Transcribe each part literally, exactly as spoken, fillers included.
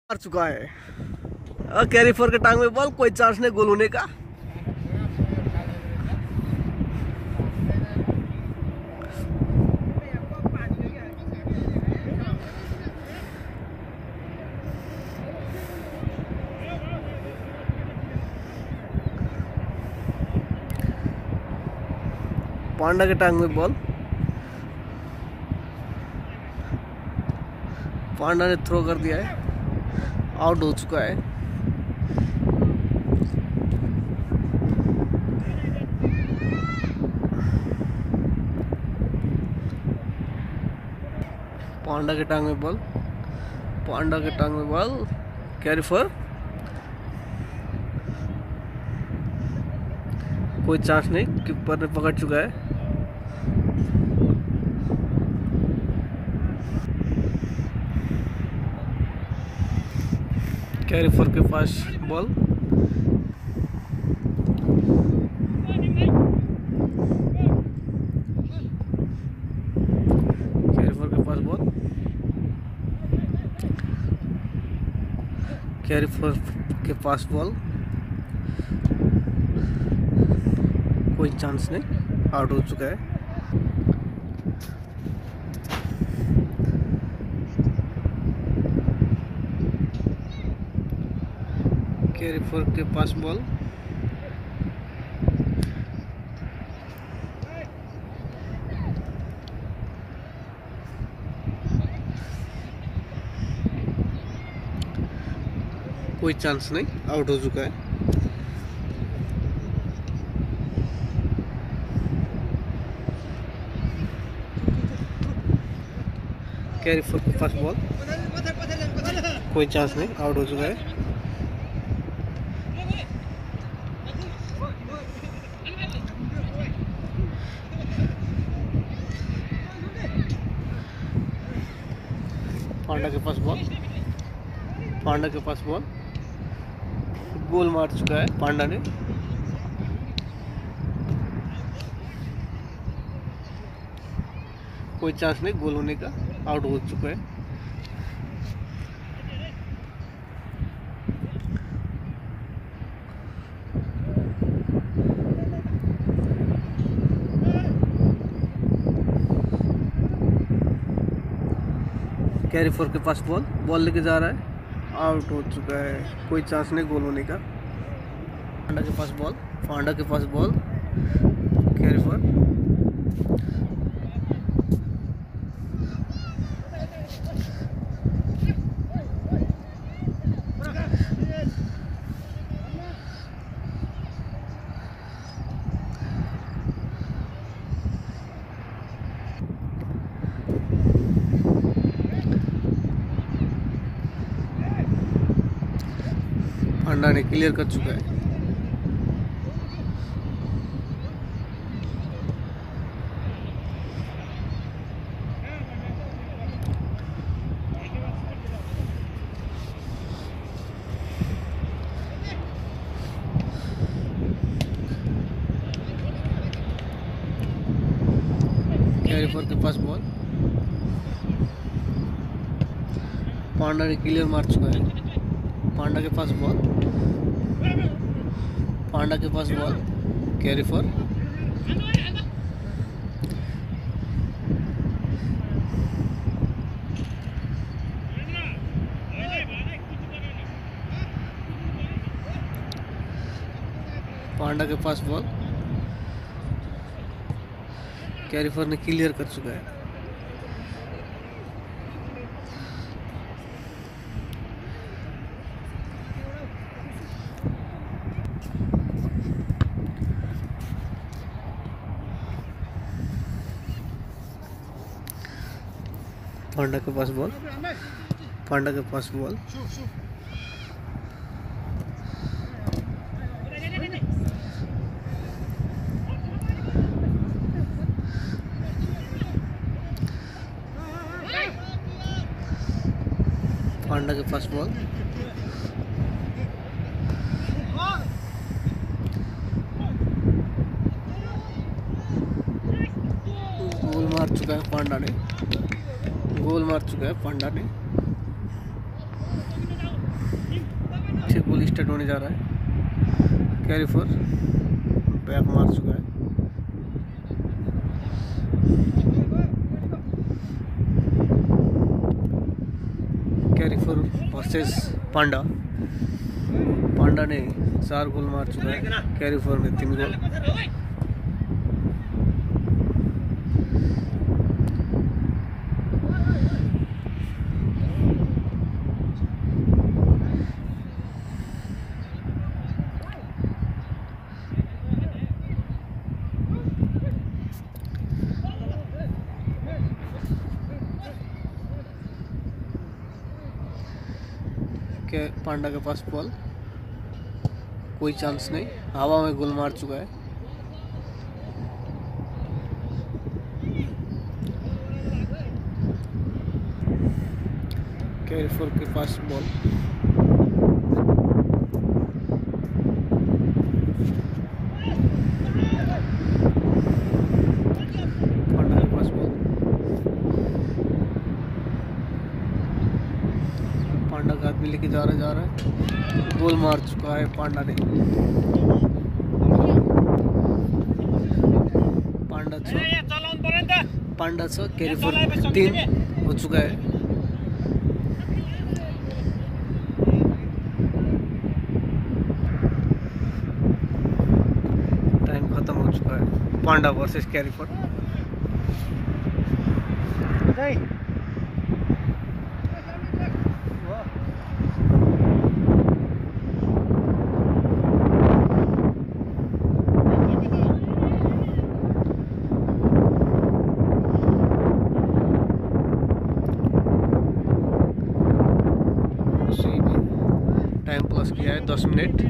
मार चुका है। कैरी फोर के टांग में बॉल, कोई चांस नहीं गोल होने का। पांडा के टांग में बॉल, पांडा ने थ्रो कर दिया है, आउट हो चुका है। पांडा के टांग में बॉल, पांडा के टांग में बॉल, कैरी फोर, कोई चांस नहीं, कीपर ने पकड़ चुका है। कैरी फोर के पास बॉल, कैरी फोर के पास बॉल, कैरी फोर के पास बॉल, कोई चांस नहीं, आउट हो चुका है। कैरी फोर के पास बॉल, कोई चांस नहीं, आउट हो चुका है। कैरी फोर के पास बॉल, कोई चांस नहीं, आउट हो चुका है। पांडा के पास बॉल, पांडा के पास बॉल, गोल मार चुका है पांडा ने। कोई चांस नहीं गोल होने का, आउट हो चुका है। कैरी फोर के पास बॉल, बॉल लेके जा रहा है, आउट हो चुका है। कोई चांस नहीं गोल होने का। पांडा के पास बॉल, पांडा के पास बॉल, कैरी फोर, पांडा ने क्लियर कर चुका है। कैरी फोर के पास बॉल, पांडा ने क्लियर मार चुका है। पांडा के पास बॉल, पांडा के पास बॉल, कैरी फोर, पांडा के पास बॉल, कैरी फोर ने क्लियर कर चुका है। पांडा के पास बॉल, पांडा के पास बॉल, पांडा के पास बॉल, गोल मार चुका है पांडा ने, गोल मार चुका है पांडा ने। स्टार्ट होने जा रहा है। कैरी फॉर बैक मार चुका है। Carry Four versus Panda. Panda ने चार गोल मार चुका है, कैरी फॉर में तीन गोल। के पांडा के पास बॉल, कोई चांस नहीं, हवा में गोल मार चुका है। कैरी फॉर के पास बॉल, पांडा के पास बॉल, पांडा का आदमी लेके जा रहा जा रहा है, गोल मार चुका है पांडा ने। पांडा छो पांडा छो कैरी फॉर तीन हो चुका है। टाइम खत्म हो चुका है। Panda versus Carry Four. Time plus किया है दस मिनट,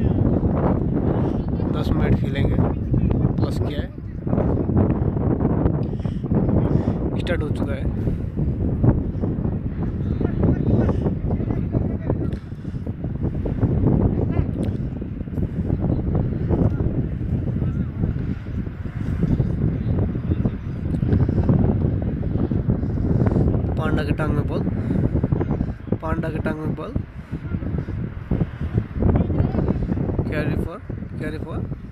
दस मिनट खेलेंगे, प्लस किया है, स्टार्ट हो चुका है। पांडा के टांग में बॉल, पांडा के टांग में ball, Carry Four Carry for